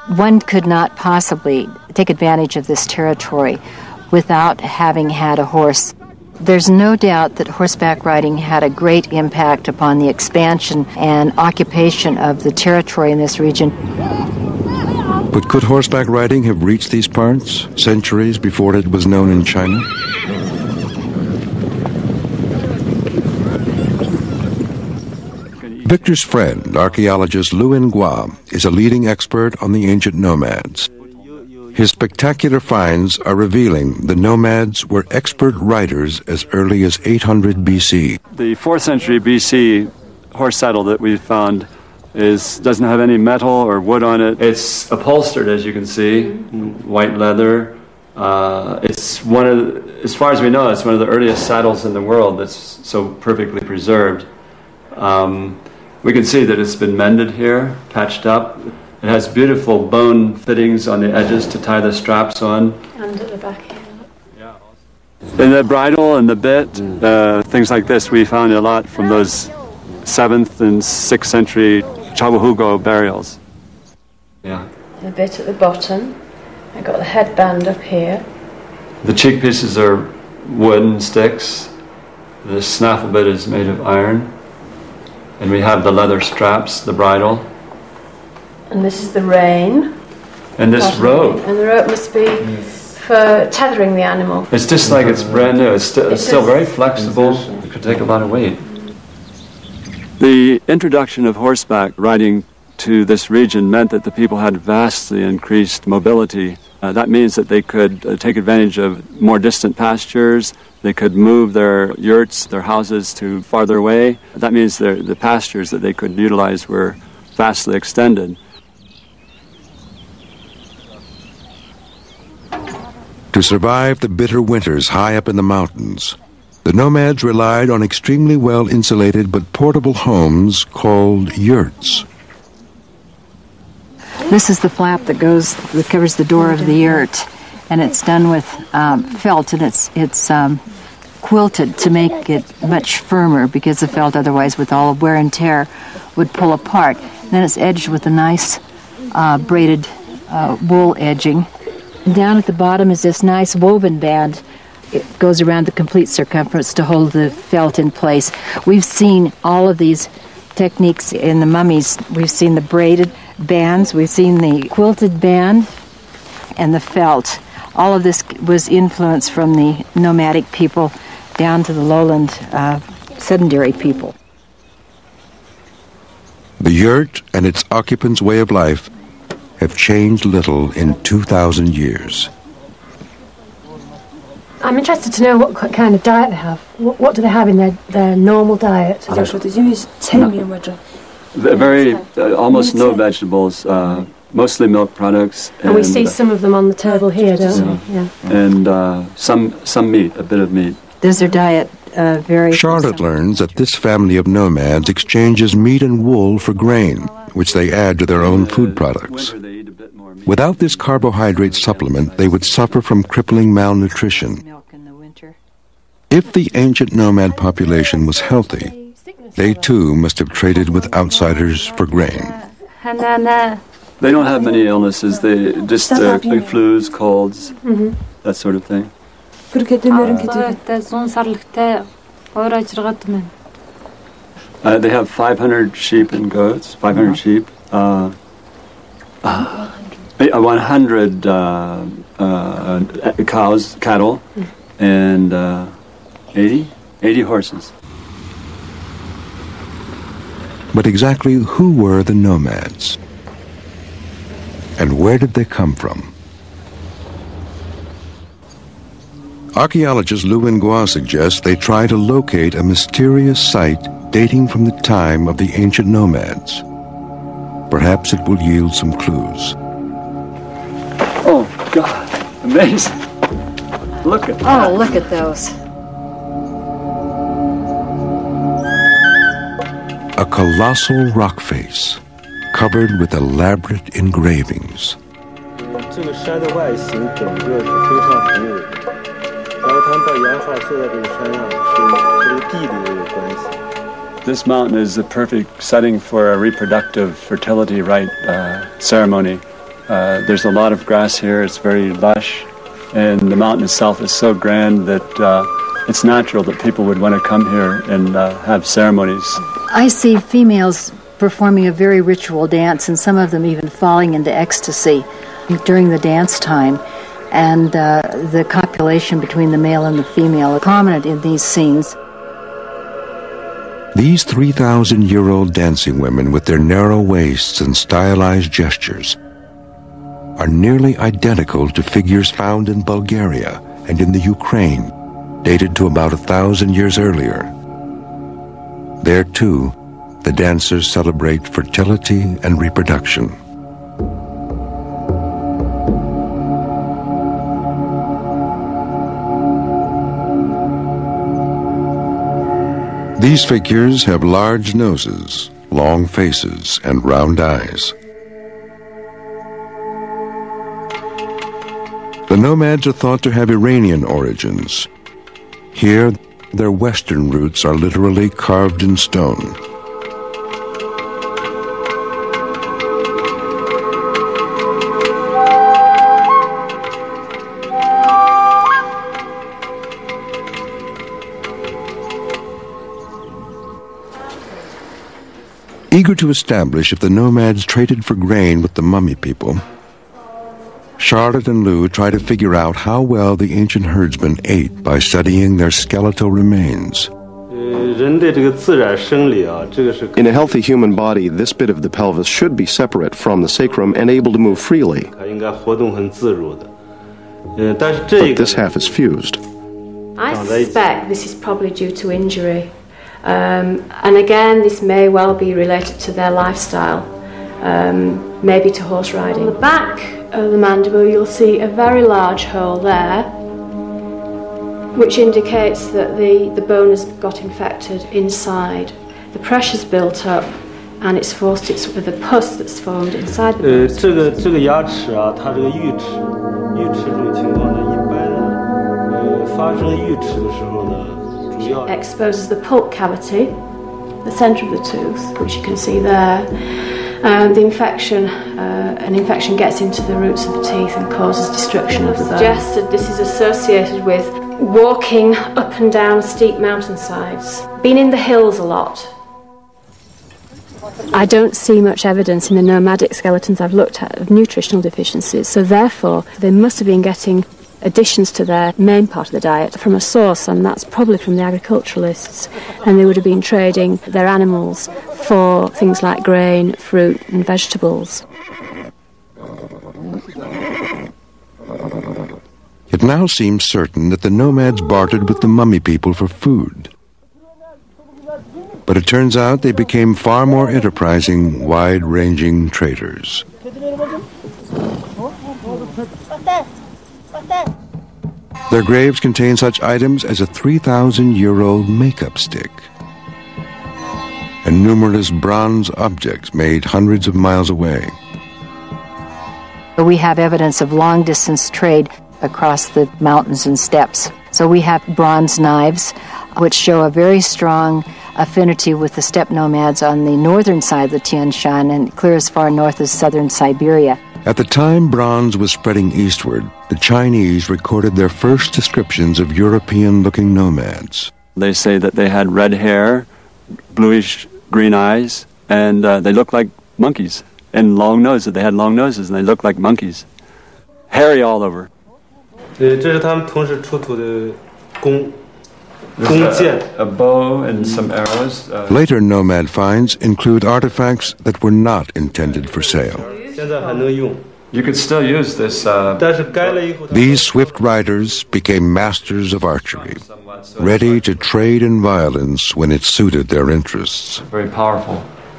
One could not possibly take advantage of this territory without having had a horse. There's no doubt that horseback riding had a great impact upon the expansion and occupation of the territory in this region. But could horseback riding have reached these parts centuries before it was known in China? Victor's friend, archaeologist Luin Gua, is a leading expert on the ancient nomads. His spectacular finds are revealing the nomads were expert riders as early as 800 BC. The 4th century BC horse saddle that we found doesn't have any metal or wood on it. It's upholstered, as you can see, white leather. It's as far as we know, it's one of the earliest saddles in the world that's so perfectly preserved. We can see that it's been mended here, patched up. It has beautiful bone fittings on the edges to tie the straps on. And at the back here. Yeah. And the bridle and the bit, things like this, we found a lot from those 7th and 6th century Chawahugo burials. Yeah. The bit at the bottom. I've got the headband up here. The cheek pieces are wooden sticks. The snaffle bit is made of iron. And we have the leather straps, the bridle. And this is the rein. And this rope. And the rope must be for tethering the animal. It's just like it's brand new. It's still very flexible. It could take a lot of weight. The introduction of horseback riding to this region meant that the people had vastly increased mobility. That means that they could take advantage of more distant pastures. They could move their yurts, their houses to farther away. That means the pastures that they could utilize were vastly extended. To survive the bitter winters high up in the mountains, the nomads relied on extremely well-insulated but portable homes called yurts. This is the flap that covers the door of the yurt, and it's done with felt, and it's quilted to make it much firmer because the felt otherwise, with all of wear and tear, would pull apart. And then it's edged with a nice braided wool edging. And down at the bottom is this nice woven band. It goes around the complete circumference to hold the felt in place. We've seen all of these techniques in the mummies. We've seen the braided bands, we've seen the quilted band, and the felt. All of this was influenced from the nomadic people down to the lowland sedentary people. The yurt and its occupants' way of life have changed little in 2,000 years. I'm interested to know what kind of diet they have. What do they have in their normal diet? Very, almost no vegetables, mostly milk products. And we see some of them on the table here, don't we? Yeah. And some meat, a bit of meat. Does their diet vary? Charlotte learns that this family of nomads exchanges meat and wool for grain, which they add to their own food products. Without this carbohydrate supplement, they would suffer from crippling malnutrition. If the ancient nomad population was healthy, they too must have traded with outsiders for grain. They don't have many illnesses. They just flus, colds, that sort of thing. They have 500 sheep and goats, 500 sheep, 100 cows, cattle, and 80 horses. But exactly who were the nomads? And where did they come from? Archaeologist Luin Gua suggests they try to locate a mysterious site dating from the time of the ancient nomads. Perhaps it will yield some clues. Oh, God. Amazing. Look at that. Oh, look at those. A colossal rock face covered with elaborate engravings. This mountain is the perfect setting for a reproductive fertility rite ceremony. There's a lot of grass here. It's very lush, and the mountain itself is so grand that it's natural that people would want to come here and have ceremonies. I see females performing a very ritual dance, and some of them even falling into ecstasy during the dance time. And the copulation between the male and the female are prominent in these scenes. These 3,000-year-old dancing women with their narrow waists and stylized gestures are nearly identical to figures found in Bulgaria and in the Ukraine, dated to about 1,000 years earlier. There, too, the dancers celebrate fertility and reproduction. These figures have large noses, long faces, and round eyes. The nomads are thought to have Iranian origins. Here, their Western roots are literally carved in stone. Eager to establish if the nomads traded for grain with the Mummy people, Charlotte and Lou try to figure out how well the ancient herdsmen ate by studying their skeletal remains. In a healthy human body, this bit of the pelvis should be separate from the sacrum and able to move freely. But this half is fused. I suspect this is probably due to injury. And again, this may well be related to their lifestyle, maybe to horse riding. On the back of the mandible, you'll see a very large hole there, which indicates that the bone has got infected inside. The pressure's built up, and it's forced the pus that's formed inside the bone. Exposes the pulp cavity, the centre of the tooth, which you can see there. An infection gets into the roots of the teeth and causes destruction of the bone. Suggested this is associated with walking up and down steep mountainsides, being in the hills a lot. I don't see much evidence in the nomadic skeletons I've looked at of nutritional deficiencies, so therefore they must have been getting additions to their main part of the diet from a source, and that's probably from the agriculturalists, and they would have been trading their animals for things like grain, fruit and vegetables. It now seems certain that the nomads bartered with the Mummy people for food. But it turns out they became far more enterprising, wide-ranging traders. Their graves contain such items as a 3,000-year-old makeup stick and numerous bronze objects made hundreds of miles away. We have evidence of long-distance trade across the mountains and steppes. So we have bronze knives, which show a very strong affinity with the steppe nomads on the northern side of the Tian Shan and clear as far north as southern Siberia. At the time bronze was spreading eastward, the Chinese recorded their first descriptions of European-looking nomads. They say that they had red hair, bluish-green eyes, and they looked like monkeys, and long noses. They had long noses, and they looked like monkeys. Hairy all over. A bow and some arrows. Later nomad finds include artifacts that were not intended for sale. You could still use this. These swift riders became masters of archery, ready to trade in violence when it suited their interests. Very powerful.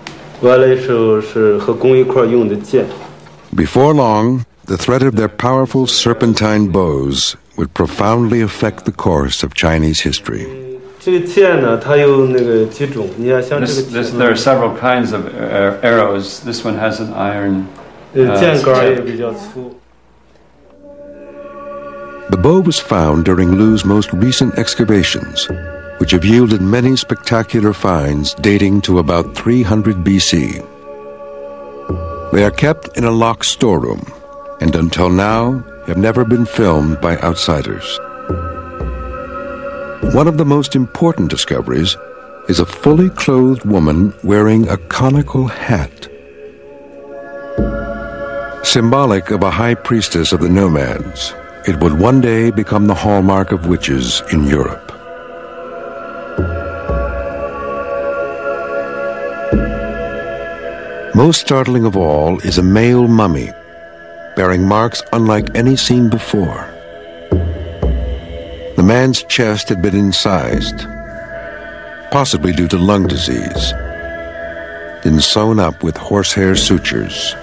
Before long, the threat of their powerful serpentine bows would profoundly affect the course of Chinese history. There are several kinds of arrows. This one has an iron. The bow was found during Lu's most recent excavations, which have yielded many spectacular finds dating to about 300 BC. They are kept in a locked storeroom, and until now have never been filmed by outsiders. One of the most important discoveries is a fully clothed woman wearing a conical hat, symbolic of a high priestess of the nomads. It would one day become the hallmark of witches in Europe. Most startling of all is a male mummy, bearing marks unlike any seen before. The man's chest had been incised, possibly due to lung disease, then sewn up with horsehair sutures.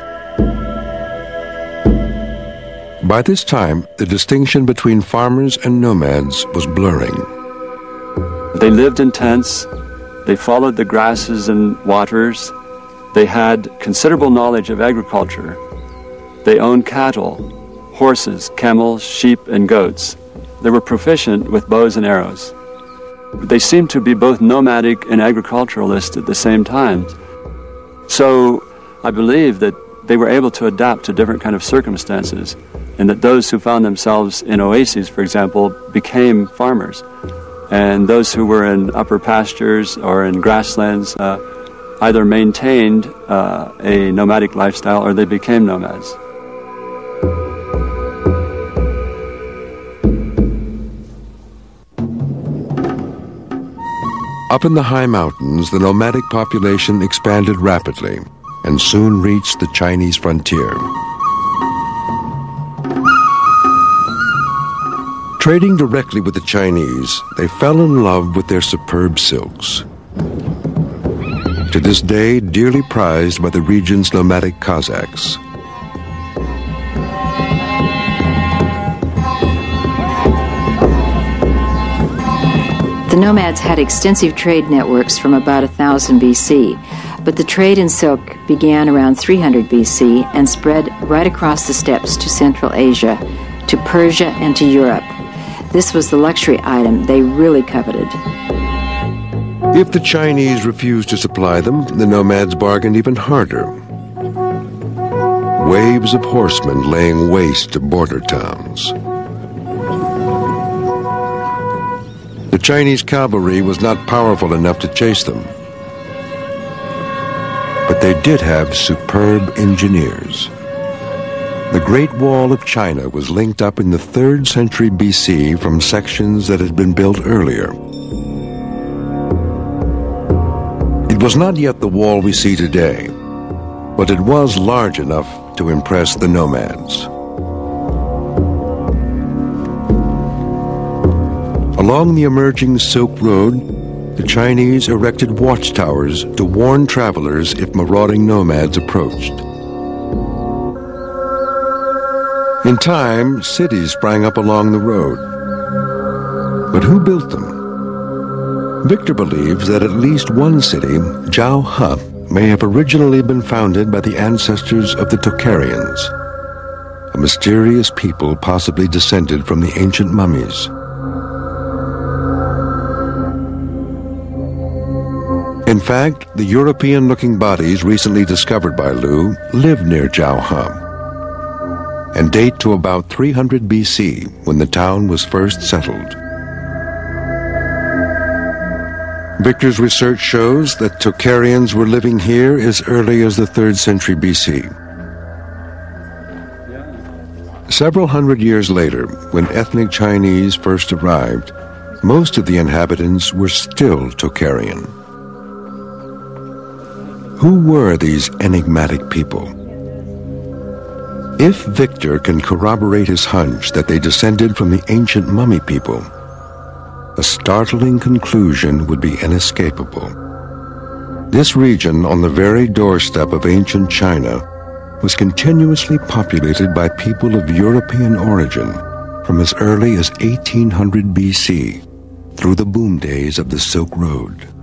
By this time, the distinction between farmers and nomads was blurring. They lived in tents, they followed the grasses and waters, they had considerable knowledge of agriculture, they owned cattle, horses, camels, sheep, and goats. They were proficient with bows and arrows. They seemed to be both nomadic and agriculturalist at the same time. So I believe that they were able to adapt to different kind of circumstances, and that those who found themselves in oases, for example, became farmers. And those who were in upper pastures or in grasslands either maintained a nomadic lifestyle or they became nomads. Up in the high mountains, the nomadic population expanded rapidly and soon reached the Chinese frontier. Trading directly with the Chinese, they fell in love with their superb silks. To this day, dearly prized by the region's nomadic Cossacks. The nomads had extensive trade networks from about 1000 BC, but the trade in silk began around 300 BC and spread right across the steppes to Central Asia, to Persia, and to Europe. This was the luxury item they really coveted. If the Chinese refused to supply them, the nomads bargained even harder. Waves of horsemen laying waste to border towns. The Chinese cavalry was not powerful enough to chase them. But they did have superb engineers. The Great Wall of China was linked up in the 3rd century BC from sections that had been built earlier. It was not yet the wall we see today, but it was large enough to impress the nomads. Along the emerging Silk Road, the Chinese erected watchtowers to warn travelers if marauding nomads approached. In time, cities sprang up along the road. But who built them? Victor believes that at least one city, Jiaohe, may have originally been founded by the ancestors of the Tocharians, a mysterious people possibly descended from the ancient mummies. In fact, the European-looking bodies recently discovered by Liu live near Jiaohe and date to about 300 BC, when the town was first settled. Victor's research shows that Tocharians were living here as early as the 3rd century BC. Several hundred years later, when ethnic Chinese first arrived, most of the inhabitants were still Tocharian. Who were these enigmatic people? If Victor can corroborate his hunch that they descended from the ancient mummy people, a startling conclusion would be inescapable. This region on the very doorstep of ancient China was continuously populated by people of European origin from as early as 1800 BC through the boom days of the Silk Road.